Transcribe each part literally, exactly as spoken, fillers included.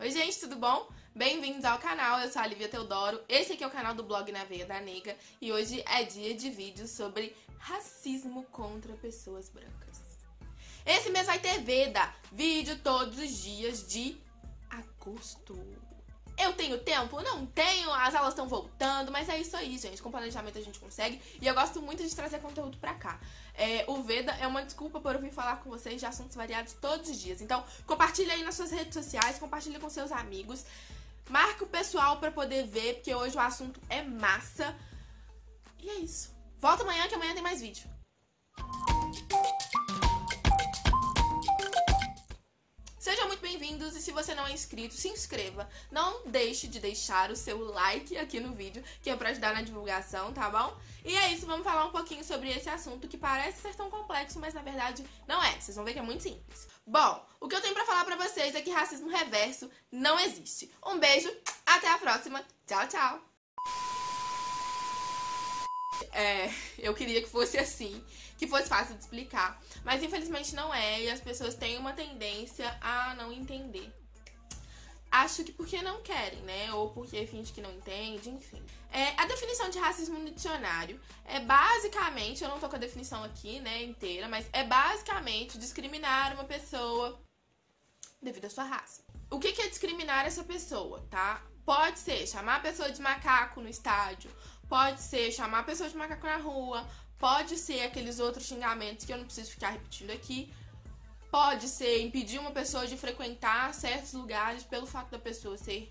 Oi gente, tudo bom? Bem-vindos ao canal, eu sou a Lívia Teodoro, esse aqui é o canal do blog Na Veia da Nega e hoje é dia de vídeos sobre racismo contra pessoas brancas. Esse mês vai ter Veda, vídeo todos os dias de agosto. Eu tenho tempo? Não tenho, as aulas estão voltando, mas é isso aí, gente. Com planejamento a gente consegue e eu gosto muito de trazer conteúdo pra cá. É, o Veda é uma desculpa por eu vir falar com vocês de assuntos variados todos os dias. Então, compartilha aí nas suas redes sociais, compartilha com seus amigos. Marca o pessoal pra poder ver, porque hoje o assunto é massa. E é isso. Volta amanhã, que amanhã tem mais vídeo. Sejam muito bem-vindos e se você não é inscrito, se inscreva. Não deixe de deixar o seu like aqui no vídeo, que é pra ajudar na divulgação, tá bom? E é isso, vamos falar um pouquinho sobre esse assunto que parece ser tão complexo, mas na verdade não é. Vocês vão ver que é muito simples. Bom, o que eu tenho pra falar pra vocês é que racismo reverso não existe. Um beijo, até a próxima. Tchau, tchau. É, eu queria que fosse assim, que fosse fácil de explicar, mas infelizmente não é, e as pessoas têm uma tendência a não entender. Acho que porque não querem, né, ou porque finge que não entende, enfim. É, a definição de racismo no dicionário é basicamente, eu não tô com a definição aqui, né, inteira, mas é basicamente discriminar uma pessoa devido à sua raça. O que que é discriminar essa pessoa, tá? Pode ser chamar a pessoa de macaco no estádio, pode ser chamar a pessoa de macaco na rua, pode ser aqueles outros xingamentos que eu não preciso ficar repetindo aqui, pode ser impedir uma pessoa de frequentar certos lugares pelo fato da pessoa ser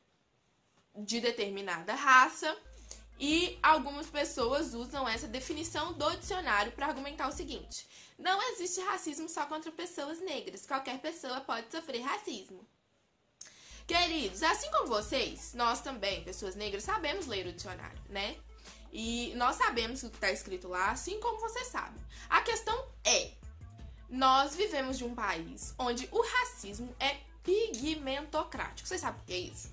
de determinada raça, e algumas pessoas usam essa definição do dicionário para argumentar o seguinte: não existe racismo só contra pessoas negras, qualquer pessoa pode sofrer racismo. Queridos, assim como vocês, nós também, pessoas negras, sabemos ler o dicionário, né? E nós sabemos o que está escrito lá, assim como vocês sabem. A questão é, nós vivemos de um país onde o racismo é pigmentocrático. Vocês sabem o que é isso?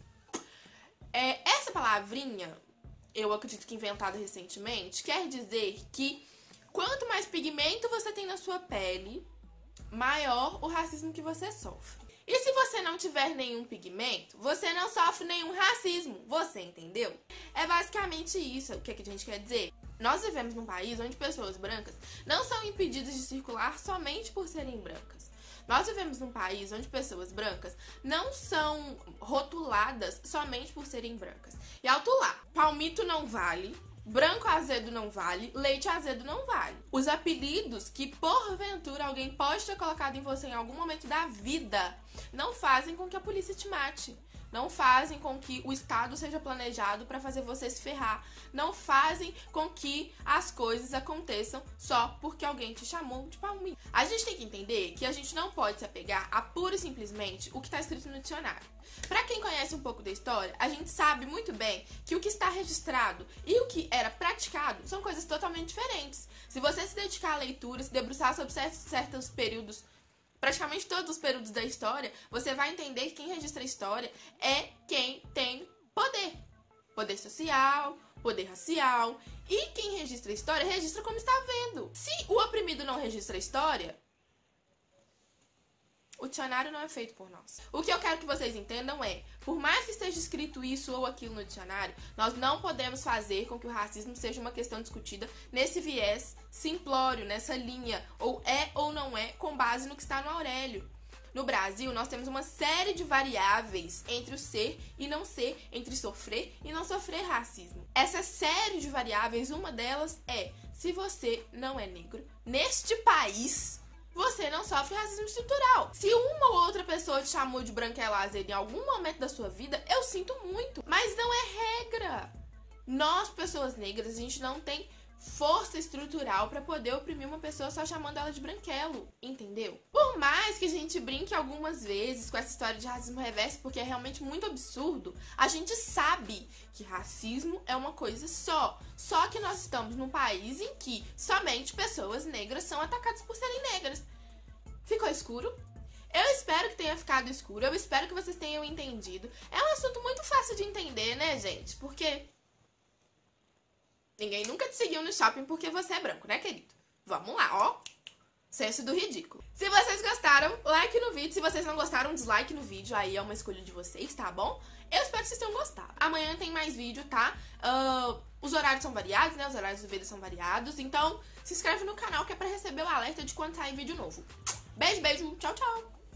É, essa palavrinha, eu acredito que inventada recentemente, quer dizer que quanto mais pigmento você tem na sua pele, maior o racismo que você sofre. E se você não tiver nenhum pigmento, você não sofre nenhum racismo. Você entendeu? É basicamente isso. O que a gente quer dizer? Nós vivemos num país onde pessoas brancas não são impedidas de circular somente por serem brancas. Nós vivemos num país onde pessoas brancas não são rotuladas somente por serem brancas. E alto lá, palmito não vale, branco azedo não vale, leite azedo não vale. Os apelidos que porventura alguém pode ter colocado em você em algum momento da vida não fazem com que a polícia te mate. Não fazem com que o Estado seja planejado para fazer você se ferrar. Não fazem com que as coisas aconteçam só porque alguém te chamou de palmito. A gente tem que entender que a gente não pode se apegar a pura e simplesmente o que está escrito no dicionário. Para quem conhece um pouco da história, a gente sabe muito bem que o que está registrado e o que era praticado são coisas totalmente diferentes. Se você se dedicar à leitura, se debruçar sobre certos, certos períodos, praticamente todos os períodos da história, você vai entender que quem registra a história é quem tem poder. Poder social, poder racial. E quem registra a história, registra como está vendo. Se o oprimido não registra a história, o dicionário não é feito por nós. O que eu quero que vocês entendam é, por mais que esteja escrito isso ou aquilo no dicionário, nós não podemos fazer com que o racismo seja uma questão discutida nesse viés simplório, nessa linha, ou é ou não é, com base no que está no Aurélio. No Brasil, nós temos uma série de variáveis entre o ser e não ser, entre sofrer e não sofrer racismo. Essa série de variáveis, uma delas é, se você não é negro, neste país, você não sofre racismo estrutural. Se uma ou outra pessoa te chamou de branquela azeda em algum momento da sua vida, eu sinto muito. Mas não é regra. Nós, pessoas negras, a gente não tem força estrutural pra poder oprimir uma pessoa só chamando ela de branquelo, entendeu? Por mais que a gente brinque algumas vezes com essa história de racismo reverso, porque é realmente muito absurdo, a gente sabe que racismo é uma coisa só. Só que nós estamos num país em que somente pessoas negras são atacadas por serem negras. Ficou escuro? Eu espero que tenha ficado escuro, eu espero que vocês tenham entendido. É um assunto muito fácil de entender, né, gente? Porque ninguém nunca te seguiu no shopping porque você é branco, né, querido? Vamos lá, ó. Senso do ridículo. Se vocês gostaram, like no vídeo. Se vocês não gostaram, dislike no vídeo. Aí é uma escolha de vocês, tá bom? Eu espero que vocês tenham gostado. Amanhã tem mais vídeo, tá? Uh, os horários são variados, né? Os horários do vídeo são variados. Então, se inscreve no canal que é pra receber o alerta de quando sair vídeo novo. Beijo, beijo. Tchau, tchau.